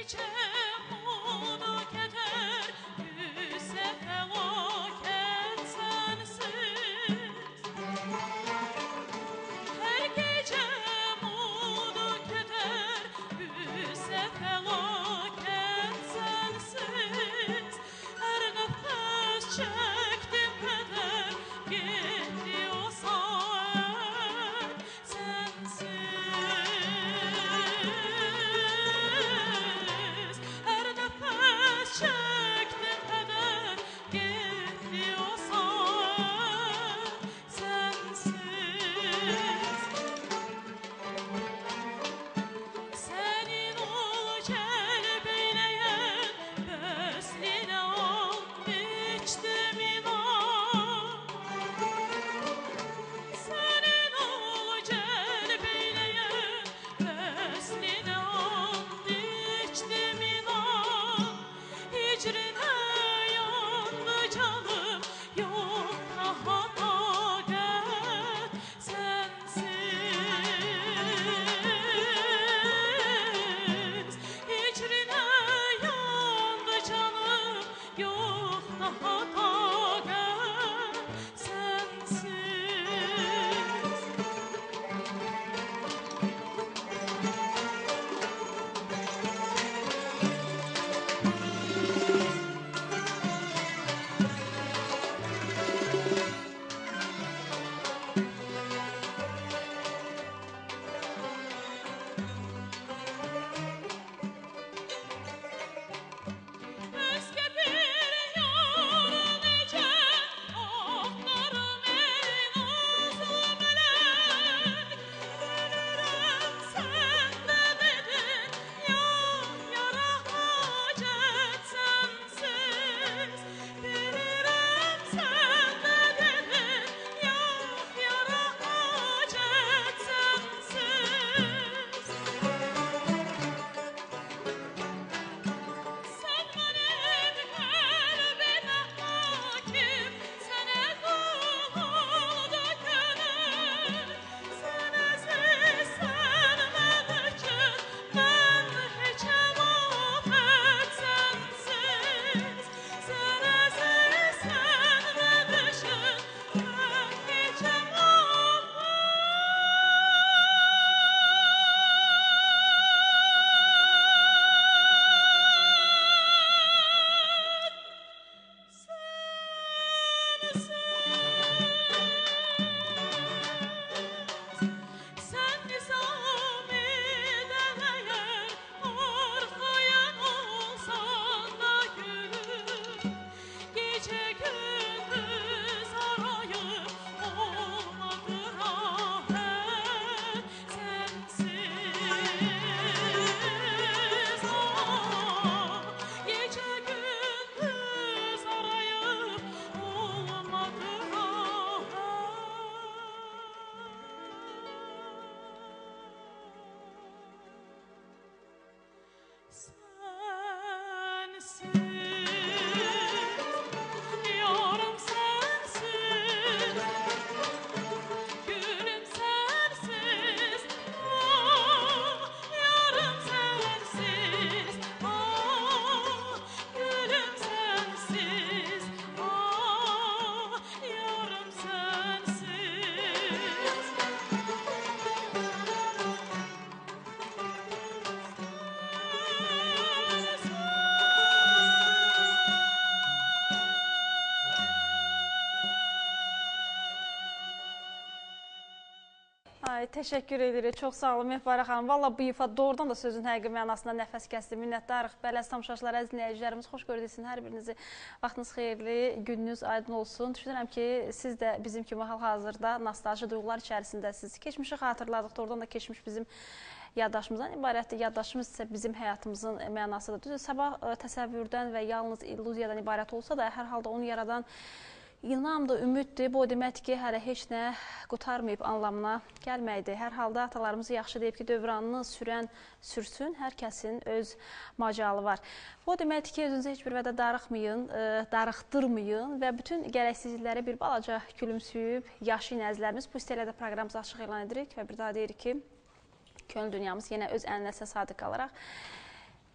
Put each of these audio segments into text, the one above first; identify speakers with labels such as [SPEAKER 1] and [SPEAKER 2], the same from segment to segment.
[SPEAKER 1] Təşəkkür edirik. Çox sağ olun Mehbarə xanım. Valla bu ifa doğrudan da sözün həqiqi mənasında nəfəs kəsdi. Minnətdarıq. Bələz tamaşaçılar, əziz dinləyicilərimiz, xoş gördük. Hər birinizi vaxtınız xeyirli, gününüz aydın olsun. Düşünürəm ki, siz də bizim kimi hal-hazırda nostalji duyğular içərisindəsiniz. Keçmişi xatırladıq. Doğrudan da keçmiş bizim yaddaşımızdan ibarətdir. Yaddaşımız isə bizim həyatımızın mənasıdır. Düzdür, sabah təsəvvürdən və yalnız illüziyadan ibarət olsa da, hər halda onu yaradan İnamdır, ümiddir. Bu o deməkdir ki, hələ heç nə qutarmayıb anlamına gəlməkdir. Hər halda atalarımız yaxşı deyib ki, dövranını sürən sürsün, hər kəsin öz macalı var. Bu o deməkdir ki, özünüzə heç bir vədə darıxmayın, darıxdırmayın və bütün gərəksizlikləri bir balaca gülümsüyüb yaşayın əzizlərimiz. Bu istəklə də proqramımızı açıq elan edirik və bir daha deyirik ki, könül dünyamız yenə öz ənənəsinə sadiq qalaraq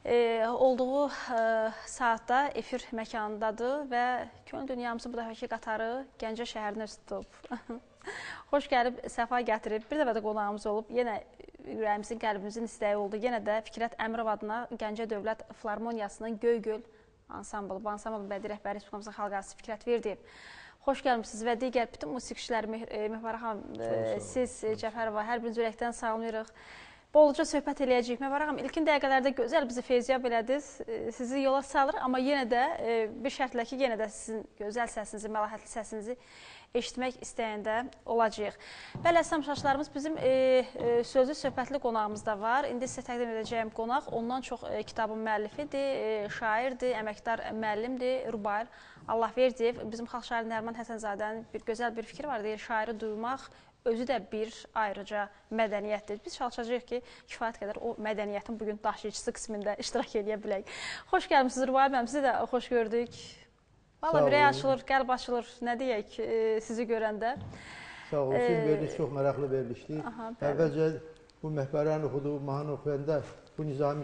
[SPEAKER 1] olduğu saatda efir məkanındadır və könül dünyamızı bu dəfəki qatarı Gəncə şəhərinə üst tutub. Xoş gəlib, səfa gətirib. Bir dəfə də qonağımız olub. Yenə ürəyimizin, qəlbimizin istəyi oldu. Yenə də Fikrət Əmirov adına Gəncə Dövlət Filarmoniyasının Göygöl ansamblı, bu ansambl bədii rəhbəri Respublikamızın xalq artisti Fikrət Verdiyev. Xoş gəlmişsiniz və digər bütün musiqiçilər, Mehvar xanım, siz, Cəfərova, hər biriniz ürəkdən salamlayırıq. Bolca söhbət eləyəcəyik. Mehvar xanım, ilkin dəqiqələrdə gözəl bizi feyziyab elədiniz. Sizi yola salır, amma yenə də bir şərtlə ki, yenə də sizin gözəl səsinizi, məlahətli səsinizi eşitmək istəyəndə olacaq. Bəli, əziz tamaşaçılarımız, bizim sözlü söhbətli qonağımız da var. İndi sizə təqdim edəcəyim qonaq ondan çox kitabın müəllifidir, şairdir, əməkdar müəllimdir, Rubayr Allahverdiyev. Bizim xalq şairi Nəriman Həsənzadənin bir gözəl bir fikri var, deyir, şairi duymaq özü də bir ayrıca mədəniyyətdir. Biz çalışacağıq ki, kifayət qədər o mədəniyyətin bugün daşıyıcısı qismində iştirak edə bilək. Xoş gəlmişsiniz Rubayr müəllim, sizi də xoş gördük. Valla ürək açılır, qəlb açılır, nə deyək sizi görəndə.
[SPEAKER 2] Sağ olun, siz verdik, çox maraqlı verilişdir. Əvvəlcə bu məhbəran oxuduğu mahnı oxuyanda bu Nizami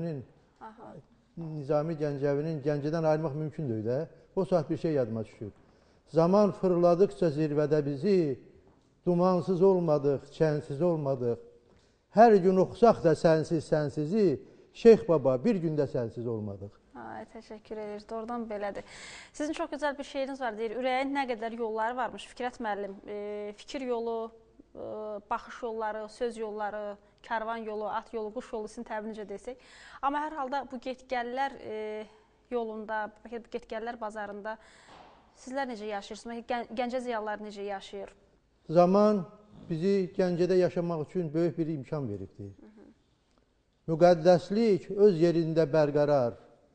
[SPEAKER 2] Gəncəvinin Gəncədən ayırmaq mümkün deyil də. O saat bir şey yadıma düşür. Zaman fırladıqca zirvədə bizi, dumansız olmadıq, çənsiz olmadıq. Hər gün oxusaq da sənsizi, Şeyx Baba bir gündə sənsiz olmadıq.
[SPEAKER 1] Təşəkkür edir. Doğrudan belədir. Sizin çox gözəl bir şeiriniz var, deyir, ürəyin nə qədər yolları varmış, Fikrət müəllim. Fikir yolu, baxış yolları, söz yolları, karvan yolu, at yolu, quş yolu, sizin təbir necə desək. Amma hər halda bu getgəllər yolunda, getgəllər bazarında sizlər necə yaşayırsınız? Gəncə ziyalıları necə yaşayır?
[SPEAKER 2] Zaman bizi Gəncədə yaşamaq üçün böyük bir imkan veribdir. Müqəddəslik öz yerində bərqərar.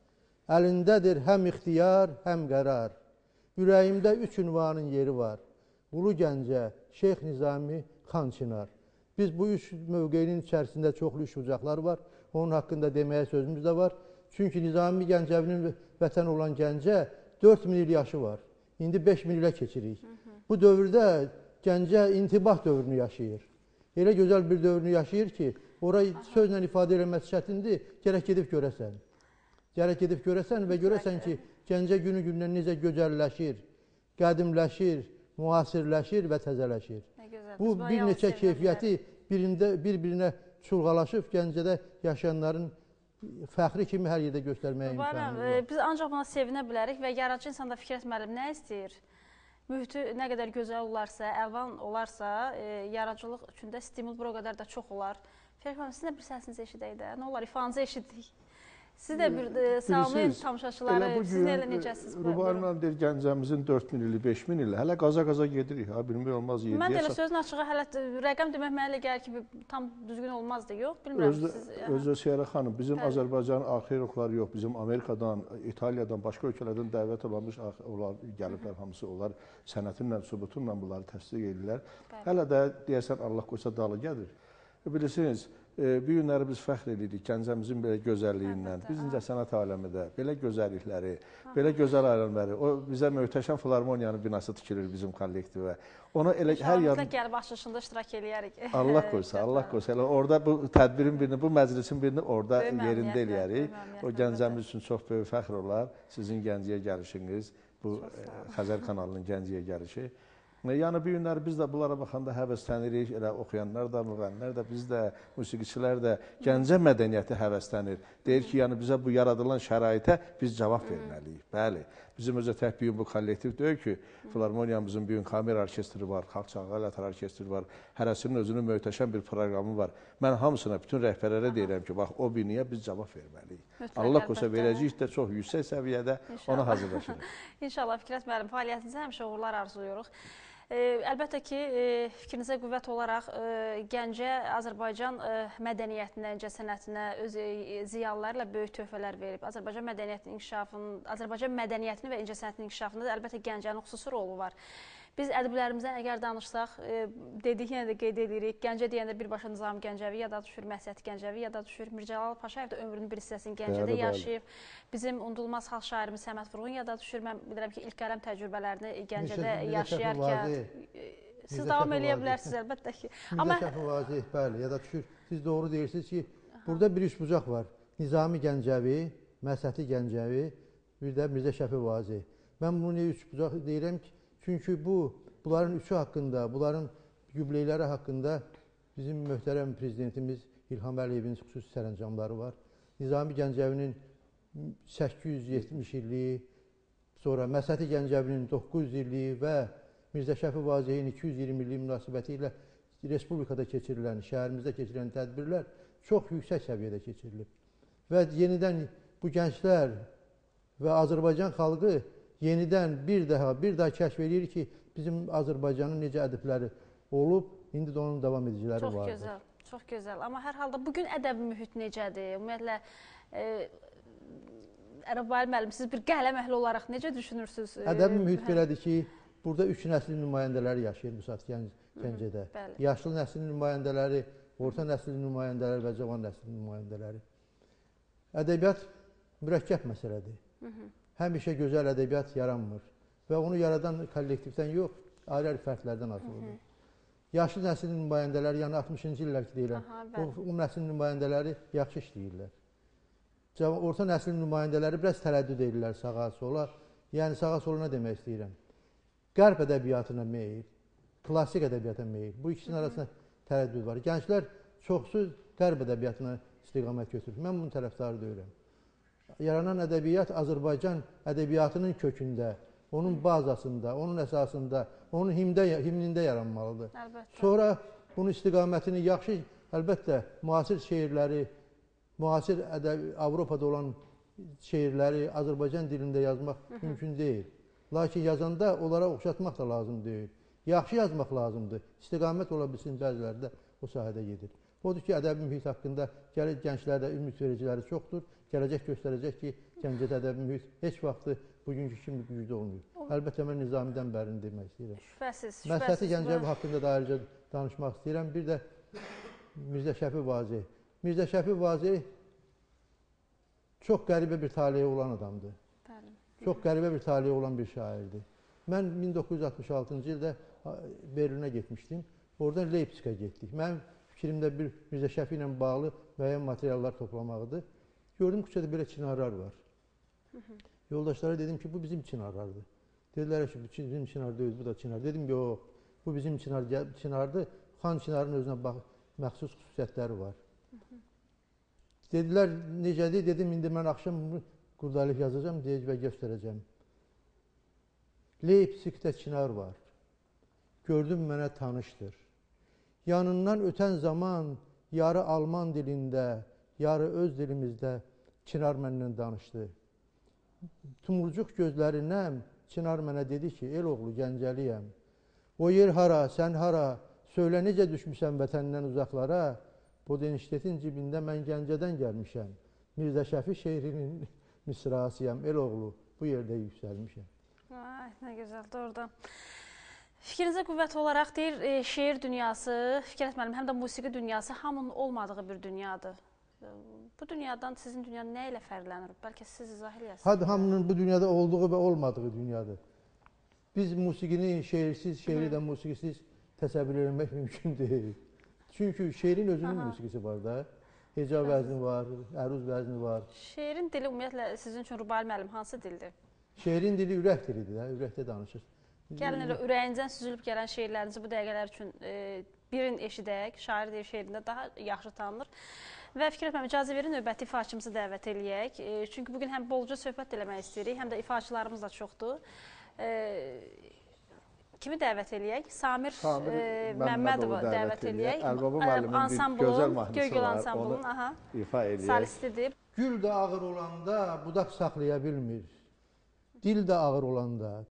[SPEAKER 2] Əlindədir həm ixtiyar, həm qərar. Ürəyimdə üç ünvanın yeri var. Ulu Gəncə, Şeyx Nizami, Xan Çinar. Biz bu üç mövqeyinin içərisində çoxlu üç bucaqlar var. Onun haqqında deməyə sözümüz də var. Çünki Nizami Gəncəvinin vətən olan Gəncə 4000 il yaşı var. İndi 5000 ilə keçirik. Bu dövrdə Gəncə intibah dövrünü yaşayır. Elə gözəl bir dövrünü yaşayır ki, orayı sözlə ifadə eləməsi çətindir, gərək gedib görəsən. Gərək gedib görəsən və görəsən ki, Gəncə günü-gündən necə gözəlləşir, qədimləşir, müasirləşir və təzələşir. Bu bir neçə keyfiyyəti bir-birinə çulğalaşıb Gəncədə yaşayanların fəxri kimi hər yerdə göstərməyə imkanı var.
[SPEAKER 1] Biz ancaq buna sevinə bilərik və yaradıcı insanda Fikrət müəllim nə istəyir? Mühiti nə qədər gözəl olarsa, əlvan olarsa, yaradıcılıq üçün də stimul bir o qədər də çox olar. Fikrət müəllim, sizin də bir səsinizi eşidək də, nə olar, ifanızı eşidik. Siz də bir salamlayın tamaşaçıları, siz elə necəsiniz?
[SPEAKER 3] Rubayr müəllim deyir, Gəncəmizin 4000 ili, 5000 ili, hələ qaza-qaza gedirik, bilmək olmaz.
[SPEAKER 1] Mən də elə sözün açığı, hələ rəqəm demək mənə elə gəlir ki, tam düzgün olmazdı, yox? Bilmirəm siz...
[SPEAKER 3] Özü Siyara xanım, bizim Azərbaycanın arxeologları yox, bizim Amerikadan, İtaliyadan, başqa ölkələrdən dəvət olunmuş, onlar gəliblər, hamısı onlar sənətinlə, sübutunla bunları təsdiq edirlər. Hələ də deyəsən Allah qoysa dalı gəlir. Bilirsiniz, bu günləri biz fəxr edirik Gəncəmizin belə gözəlliyindən, biz incəsənət aləmi də, belə gözəllikləri, belə gözəl aləmləri, o bizə möhtəşəm filarmoniyanın binası tikilir bizim kollektivə. Ona elə hər yan...
[SPEAKER 1] İnşallah gəlib açılışında iştirak eləyərik.
[SPEAKER 3] Allah qoysa, Allah qoysa. Elə orada bu tədbirin birini, bu məclisin birini orada yerində eləyərik. O Gəncəmiz üçün çox böyük fəxr olar. Sizin Gəncəyə gəlişiniz, bu Xəzər kanalının Gəncəyə gəlişi. Yəni bu günləri biz də bunlara baxanda həvəslənirik, elə oxuyanlar da, müğənnilər də, biz də, musiqiçilər də Gəncə mədəniyyəti həvəslənir. Deyir ki, yəni bizə bu yaradılan şəraitə biz cavab verməliyik. Bəli, bizim özə tək bu kollektiv deyil ki, filarmoniyamızın bir gün kamera orkestri var, xalq çalgı alətləri orkestri var, hərəsinin özünün möhtəşəm bir proqramı var. Mən hamısına, bütün rəhbərlərə deyirəm ki, bax o biniyə biz cavab verməliyik. Allah qoysa verəcəyik də çox yüksək səviyyədə ona hazırlaşırıq.
[SPEAKER 1] İnşallah Fikrət müəllim, fəaliyyətinizə həmişə uğurlar arzulayırıq. Əlbəttə ki, fikrinizə qüvvət olaraq Gəncə Azərbaycan mədəniyyətinə, incəsənətinə, öz ziyalıları ilə böyük töhfələr verib. Azərbaycan mədəniyyətinin və incəsənətinin inkişafında da əlbəttə Gəncənin xüsusi rolu var. Biz ədiblərimizdən əgər danışsaq, dedik, yenə də qeyd edirik, Gəncə deyəndə birbaşa Nizami Gəncəvi yada düşür, Məhsət Gəncəvi yada düşür, Mircəlal Paşayev də ömrünün bir hissəsini Gəncədə yaşayıb. Bizim unudulmaz xalq şairimiz Səməd Vurğun yada düşür. Mən bilirəm ki, ilk qələm təcrübələrini Gəncədə yaşayarkən siz davam eləyə bilərsiniz, əlbəttə ki.
[SPEAKER 2] Mirzə Şəfi Vazih, bəli, yada düşür. Siz doğru deyirsiniz ki, burada bir üç bucaq var. Nizami Gəncəvi, Məsəti Gəncəvi, bir də Mirzə Şəfi Vazi. Mən bunu niyə üçbucaq deyirəm ki, çünki bunların üçü haqqında, bunların yubileyləri haqqında bizim möhtərəm prezidentimiz İlham Əliyevin xüsusi sərəncamları var. Nizami Gəncəvinin 870 illiyi, sonra Məsəti Gəncəvinin 900 illiyi və Mirzə Şəfi Vazihin 220 illiyi münasibəti ilə Respublikada keçirilən, şəhərimizdə keçirilən tədbirlər çox yüksək səviyyədə keçirilib. Və yenidən bu gənclər və Azərbaycan xalqı yenidən bir daha kəşf edir ki, bizim Azərbaycanın necə ədəbləri olub, indi də onun davam ediciləri vardır.
[SPEAKER 1] Çox gözəl, çox gözəl. Amma hər halda bugün ədəbi mühit necədir? Ümumiyyətlə, Ərəb Vali müəllim, siz bir qələm əhli olaraq necə düşünürsünüz?
[SPEAKER 2] Ədəbi mühit belədir ki, burada üç nəslin nümayəndələri yaşayır bu saat Gəncədə. Yaşlı nəslin nümayəndələri, orta nəslin nümayəndələri və cavan nəslin nümayəndələri. Ədəbiyyat mürəkkəb məsələdir. Həmişə gözəl ədəbiyyat yaranmır və onu yaradan kollektivdən yox, ayrı-ayrı fərdlərdən asılıdır. Yaşlı nəslin nümayəndələri, yəni 60-cı illər ki deyirəm, o nəslin nümayəndələri yaxşı işləyirlər. Orta nəslin nümayəndələri biraz tərəddüd edirlər sağa, sola. Yəni sağa, sola nə demək istəyirəm? Qərb ədəbiyyatına meyil, klassik ədəbiyyata meyil. Bu ikisinin arasında tərəddüd var. Gənclər çoxsu qərb ədəbiyyatına istiqamət götürür. Mən bunun tərəfdarı deyirəm. Yaranan ədəbiyyat Azərbaycan ədəbiyyatının kökündə, onun bazasında, onun əsasında, onun himnində yaranmalıdır.
[SPEAKER 1] Əlbəttə.
[SPEAKER 2] Sonra bunun istiqamətini yaxşı, əlbəttə, müasir şeirləri, müasir Avropada olan şeirləri Azərbaycan dilində yazmaq mümkün deyil. Lakin yazanda onlara oxşatmaq da lazım deyil. Yaxşı yazmaq lazımdır. İstiqamət ola bilsin, bəziləri də o sahədə gedir. Odur ki, ədəbi mühit haqqında gənclərdə ümid vericiləri çoxdur. Gələcək göstərəcək ki, Gəncədə ədəbi mühit heç vaxtı bugünkü kimi güclü olmuyor. Əlbəttə, mən Nizamidən bərini demək istəyirəm.
[SPEAKER 1] Şübhəsiz.
[SPEAKER 2] Məsəti Gəncəvi haqqında da ayrıca danışmaq istəyirəm. Bir də Mirzə Şəfi Vazi. Mirzə Şəfi Vazi çox qəribə bir taleyi olan adamdır. Çox qəribə bir taleyi olan bir şairdir. Mən 1966-cı ildə Berlinə getmişdim. Oradan Leipzigə getdik. Mənim fikrimdə bir Mirzə Şəfi ilə bağlı müəyyən materiallar toplamaqdır. Gördüm küçədə belə çinarlar var. Yoldaşlara dedim ki, bu bizim çinarlardır. Dedilər ki, bu bizim çinar deyil, bu da çinar. Dedim, yox, bu bizim çinardır. Xan çinarın özünə məxsus xüsusiyyətləri var. Dedilər, necədir? Dedim, indi mən axşam bunu qurdalıq yazacağım, deyəcək və göstərəcəm. Leipzigdə çinar var. Gördüm, mənə tanışdır. Yanından ötən zaman yarı Alman dilində, yarı öz dilimizdə çinar mənlə danışdı. Tumurcuq gözlərindən çinar mənə dedi ki, el oğlu Gəncəliyəm. O yer hara, sən hara, söylə necə düşmüşsən vətəndən uzaqlara. Bodenştetin cibində mən Gəncədən gəlmişəm. Mirzə Şəfi şehrinin misrasıyam, el oğlu, bu yerdə yüksəlmişəm.
[SPEAKER 1] Ay, nə gözəl, doğrudan. Fikrinizə qüvvət olaraq deyir, şeir dünyası, Fikrət müəllim, həm də musiqi dünyası hamının olmadığı bir dünyadır. Bu dünyadan sizin dünya nə ilə fərqlənir? Bəlkə siz izah eləyəsiniz.
[SPEAKER 2] Hadi hamının bu dünyada olduğu və olmadığı dünyadır. Biz musiqini şeirsiz, şeiri də musiqisiz təsəvvür etmək mümkün deyil. Çünki şeirin özünün musiqisi var da. Heca vəzni var, əruz vəzni var.
[SPEAKER 1] Şeirin dili ümumiyyətlə sizin üçün Rubali müəllim hansı dildir?
[SPEAKER 2] Şeirin dili ürək dilidir, ürəkdə danışır.
[SPEAKER 1] Gəlin elə ürəyinizdən süzülüb gələn şeirlərinizi bu dəqiqələr üçün birin eşidək, şair deyir şeirində daha yaxşı tanınır. Və Fikrət müəllim, icazə verin, növbəti ifaçımızı dəvət eləyək. Çünki bugün həm bolca söhbət eləmək istəyirik, həm də ifaçılarımız da çoxdur. Kimi dəvət eləyək? Samir Məmmədovu dəvət eləyək.
[SPEAKER 3] Əlbaba müəllimin bir gözəl mahnısı var, onu ifa eləyək.
[SPEAKER 1] Solistidir.
[SPEAKER 2] Gül də ağır olanda budaq saxlaya bilmir. Dil də ağır olanda